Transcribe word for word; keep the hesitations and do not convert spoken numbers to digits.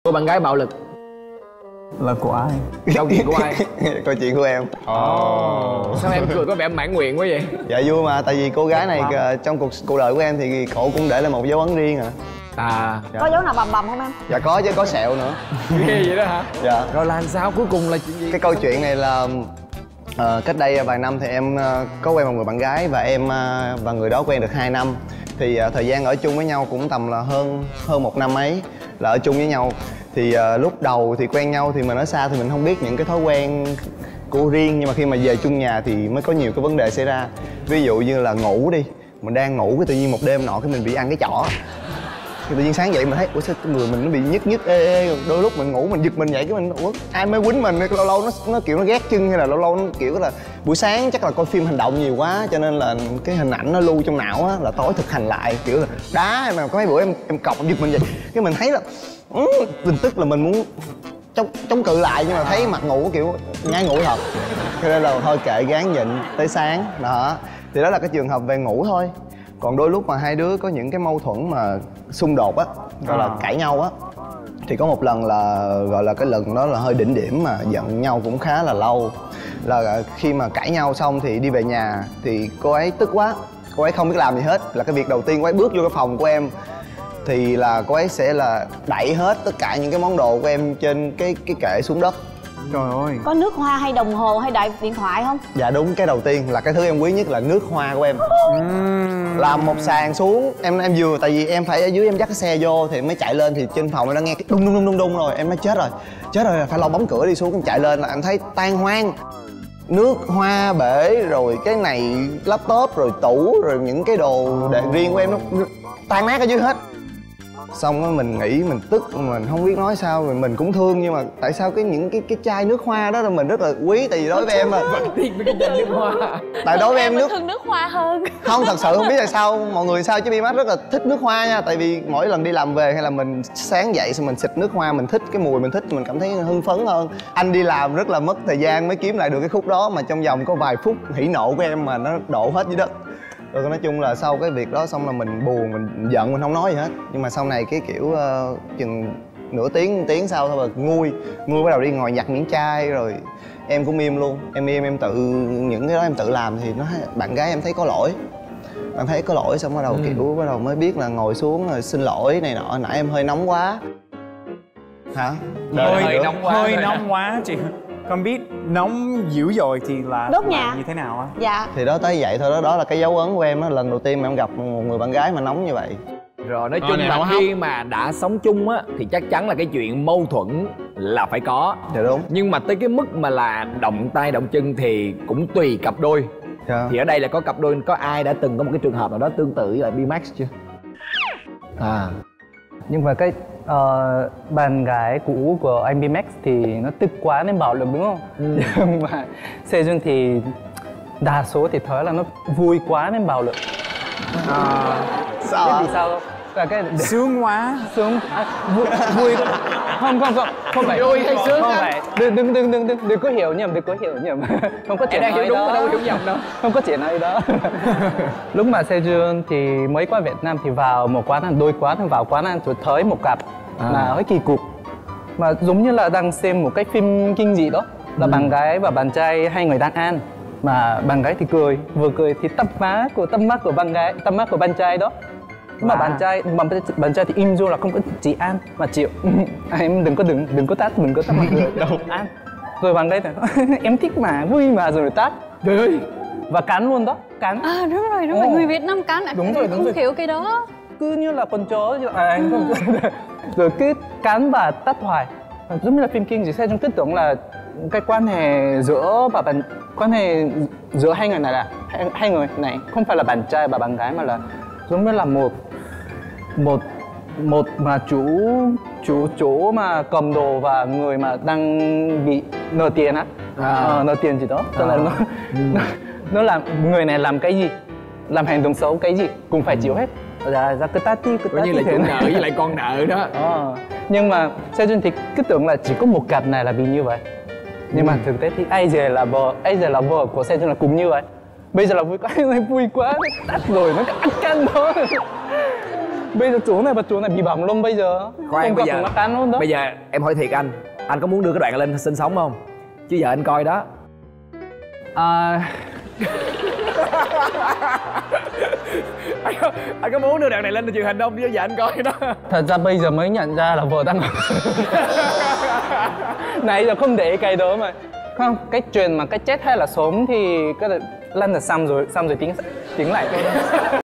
Cô bạn gái bạo lực là của ai? câu chuyện của ai? Câu chuyện của em. Oh. Sao em cười có vẻ mãn nguyện quá vậy? Dạ vui mà, tại vì cô gái này wow. trong cuộc cuộc đời của em thì cổ cũng để lại một dấu ấn riêng à. À dạ. Có dấu nào bầm bầm không em? Dạ có chứ, có sẹo nữa. Ghê vậy đó hả? Dạ. Rồi làm sao, cuối cùng là chuyện gì? Cái câu chuyện này là uh, cách đây vài năm thì em uh, có quen một người bạn gái và em uh, và người đó quen được hai năm. Thì uh, thời gian ở chung với nhau cũng tầm là hơn hơn một năm ấy là ở chung với nhau. Thì uh, lúc đầu thì quen nhau thì mình ở xa thì mình không biết những cái thói quen của riêng, nhưng mà khi mà về chung nhà thì mới có nhiều cái vấn đề xảy ra. Ví dụ như là ngủ đi, mình đang ngủ cái tự nhiên một đêm nọ cái mình bị ăn cái chỏ. Tự nhiên sáng dậy mình thấy ủa sao cái người mình nó bị nhức nhức ê ê, đôi lúc mình ngủ mình giật mình dậy cái mình ủa ai mới quýnh mình, lâu lâu nó nó kiểu nó ghét chân, hay là lâu lâu nó kiểu là buổi sáng chắc là coi phim hành động nhiều quá cho nên là cái hình ảnh nó lưu trong não á, là tối thực hành lại kiểu là đá. Mà có mấy bữa em em cọc em giật mình dậy cái mình thấy là um, tin tức là mình muốn chống chống cự lại, nhưng mà thấy mặt ngủ kiểu nhái ngủ thật, cho nên là thôi kệ gán nhịn tới sáng đó. Thì đó là cái trường hợp về ngủ thôi. Còn đôi lúc mà hai đứa có những cái mâu thuẫn mà xung đột á, gọi là cãi nhau á, thì có một lần là gọi là cái lần đó là hơi đỉnh điểm mà giận nhau cũng khá là lâu. Là khi mà cãi nhau xong thì đi về nhà thì cô ấy tức quá, cô ấy không biết làm gì hết. Là cái việc đầu tiên cô ấy bước vô cái phòng của em thì là cô ấy sẽ là đẩy hết tất cả những cái món đồ của em trên cái cái kệ xuống đất. Trời ơi. Có nước hoa hay đồng hồ hay đại điện thoại không? Dạ đúng, cái đầu tiên là cái thứ em quý nhất là nước hoa của em. uhm. Làm một sàn xuống, em em vừa tại vì em phải ở dưới em dắt cái xe vô thì mới chạy lên, thì trên phòng em đã nghe cái đung đung đung đung đung rồi em nói chết rồi, chết rồi phải lau bấm cửa đi xuống. Em chạy lên là em thấy tan hoang, nước hoa bể rồi cái này laptop rồi tủ rồi những cái đồ để riêng của em nó tan nát ở dưới hết. Xong á mình nghĩ mình tức, mình không biết nói sao, rồi mình cũng thương, nhưng mà tại sao cái những cái cái chai nước hoa đó là mình rất là quý, tại vì đối với em là vẫn tiếc với cái chai nước hoa. Tại đối với em nước thương nước hoa hơn. Không, thật sự không biết tại sao mọi người sao chứ Bimax rất là thích nước hoa nha. Tại vì mỗi lần đi làm về hay là mình sáng dậy xong mình xịt nước hoa, mình thích cái mùi, mình thích, mình cảm thấy hưng phấn hơn. Anh đi làm rất là mất thời gian mới kiếm lại được cái khúc đó, mà trong vòng có vài phút hỉ nộ của em mà nó đổ hết dưới đất. Rồi nói chung là sau cái việc đó xong là mình buồn, mình giận, mình không nói gì hết. Nhưng mà sau này cái kiểu uh, chừng nửa tiếng, tiếng sau thôi mà nguôi Nguôi bắt đầu đi ngồi nhặt miếng chai rồi em cũng im luôn. Em im, em tự, những cái đó em tự làm thì nó bạn gái em thấy có lỗi. Bạn thấy có lỗi xong bắt đầu ừ. kiểu bắt đầu mới biết là ngồi xuống rồi xin lỗi này nọ, nãy em hơi nóng quá. Hả? Hơi, hơi nóng quá. Hơi nóng quá chị. Con biết nóng dữ dội thì là đốt nhà như thế nào á? Dạ. Thì đó tới vậy thôi đó, đó là cái dấu ấn của em đó, lần đầu tiên mà em gặp một người bạn gái mà nóng như vậy. Rồi nói chung là khi mà đã sống chung á thì chắc chắn là cái chuyện mâu thuẫn là phải có. Dạ đúng. Nhưng mà tới cái mức mà là động tay động chân thì cũng tùy cặp đôi. Dạ. Thì ở đây là có cặp đôi, có ai đã từng có một cái trường hợp nào đó tương tự với lại Bimax chưa? À. Nhưng mà cái uh, bạn gái cũ của anh Bimax thì nó tức quá nên bạo lực đúng không? Ừ. Nhưng mà Sejun thì đa số thì thấy là nó vui quá nên bạo lực. À, sao? Biết vì sao không? Là cái sướng quá, sướng à, vui, vui không không không không phải vui hay sướng không phải đừng đừng đừng đừng đừng đừng có hiểu nhầm, đừng có hiểu nhầm. Không có chuyện nói nói đúng đó, đâu hiểu nhầm đâu. Không có chuyện nói đó. Lúc mà Sejun thì mới qua Việt Nam thì vào một quán ăn, đôi quán ăn vào quán ăn tôi thấy một cặp à. là hơi kỳ cục, mà giống như là đang xem một cái phim kinh dị đó, là ừ. bạn gái và bạn trai hai người đang ăn, mà bạn gái thì cười, vừa cười thì tắp má của tắp mắt của bạn gái, tắp mắt của bạn trai đó. Nhưng mà à. bạn trai bạn, bạn trai thì im vô là không có chỉ ăn mà chịu. À, em đừng có đừng đừng có tát, đừng có tát mặt đâu ăn. Rồi bạn gái thì em thích mà vui mà, rồi tát. Trời ơi. Và cắn luôn đó, cắn. À đúng rồi, đúng rồi, người Việt Nam cắn. Đúng rồi, đúng không rồi. hiểu cái đó. Cứ như là con chó à, anh không. Rồi cứ cắn và tát hoài. Giống như là phim kinh dị, sẽ trong cứ tưởng là cái quan hệ giữa và bạn quan hệ giữa hai người này là hai, hai người này không phải là bạn trai và bạn gái, mà là giống như là một một một mà chủ chủ chủ mà cầm đồ và người mà đang bị nợ tiền á, à. ờ, nợ tiền gì đó, cho à. nên nó, ừ. nó nó làm người này làm cái gì, làm hành động xấu cái gì cũng phải chịu hết. Ra ra cứ tát đi, cứ tát như là chủ nợ với lại con nợ đó. À. Nhưng mà Sejun thì cứ tưởng là chỉ có một cặp này là bị như vậy. Nhưng ừ. mà thực tế thì ai giờ là vợ, ai giờ là vợ của Sejun là cũng như vậy. Bây giờ là vui quá, vui quá, tát rồi nó ăn căng thôi. Bây giờ chú này và chú này bị bỏng luôn bây giờ. Khoan, không bây gặp giờ mắt ăn luôn đó. Bây giờ em hỏi thiệt anh, anh có muốn đưa cái đoạn này lên sinh sống không? Chứ giờ anh coi đó. À, anh, có, anh có muốn đưa đoạn này lên truyền hình không? Chứ giờ anh coi đó. thật ra bây giờ mới nhận ra là vợ đang nãy giờ không để cái đó mà. Không, cái chuyện mà cái chết hay là sống thì cái là lăn là xong rồi, xong rồi tính tính lại thôi.